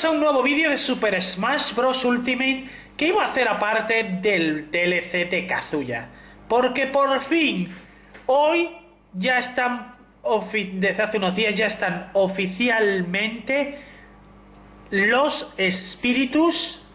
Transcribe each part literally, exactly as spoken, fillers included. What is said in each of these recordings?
a un nuevo vídeo de Super Smash Bros. Ultimate que iba a hacer aparte del D L C de Kazuya. Porque por fin, hoy ya están, desde hace unos días ya están oficialmente los espíritus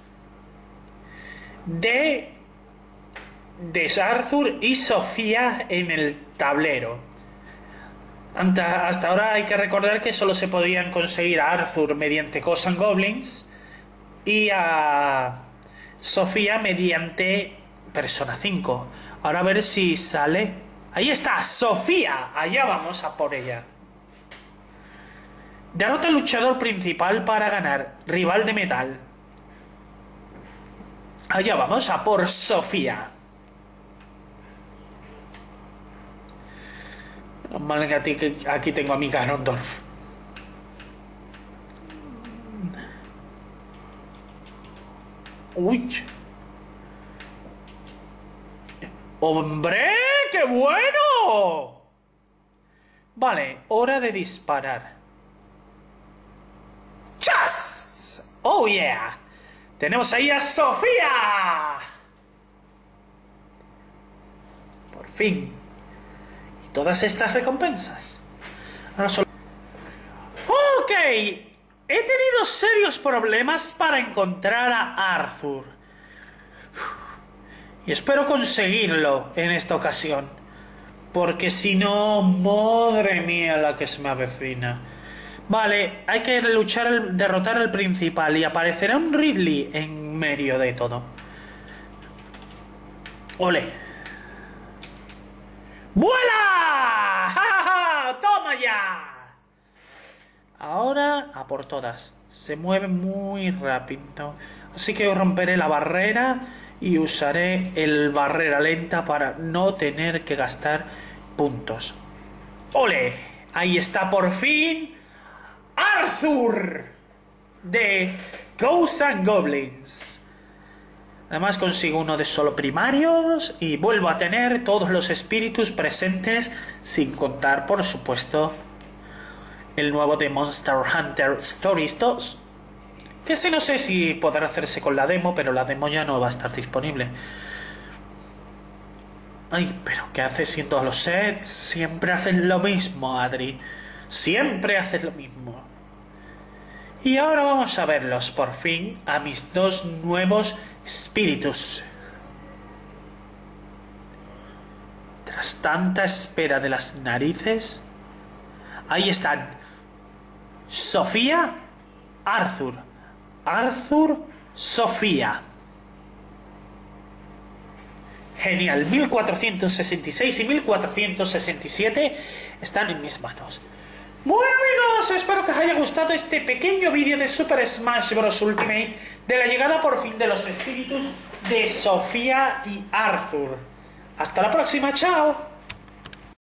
de, de Arthur y Sofía en el tablero. Hasta ahora hay que recordar que solo se podían conseguir a Arthur mediante Ghosts and Goblins y a Sofía mediante Persona cinco. Ahora a ver si sale. Ahí está, Sofía. Allá vamos a por ella. Derrota al luchador principal para ganar. Rival de metal. Allá vamos a por Sofía. Mal que aquí tengo a mi Ganondorf. Uy. ¡Hombre! ¡Qué bueno! Vale, hora de disparar. ¡Chas! ¡Oh yeah! Tenemos ahí a Sofía. Por fin. Todas estas recompensas. Ahora solo... Ok, he tenido serios problemas para encontrar a Arthur. Y espero conseguirlo en esta ocasión. Porque si no, madre mía la que se me avecina. Vale, hay que luchar, el, derrotar al principal. Y aparecerá un Ridley en medio de todo. Ole. ¡Vuela! ¡Ja, ja, ja! ¡Toma ya! Ahora a por todas. Se mueve muy rápido. Así que romperé la barrera y usaré el barrera lenta para no tener que gastar puntos. ¡Ole! Ahí está por fin Arthur de Ghosts and Goblins. Además consigo uno de solo primarios y vuelvo a tener todos los espíritus presentes, sin contar, por supuesto, el nuevo de Monster Hunter Stories dos. Que ese no sé si podrá hacerse con la demo, pero la demo ya no va a estar disponible. Ay, pero ¿qué haces en todos los sets? Siempre hacen lo mismo, Adri. Siempre hacen lo mismo. Y ahora vamos a verlos, por fin, a mis dos nuevos espíritus. Tras tanta espera de las narices, ahí están. Sofía, Arthur. Arthur, Sofía. Genial, mil cuatrocientos sesenta y seis y mil cuatrocientos sesenta y siete están en mis manos. Bueno amigos, espero que os haya gustado este pequeño vídeo de Super Smash Bros. Ultimate de la llegada por fin de los espíritus de Sofía y Arthur. Hasta la próxima, chao.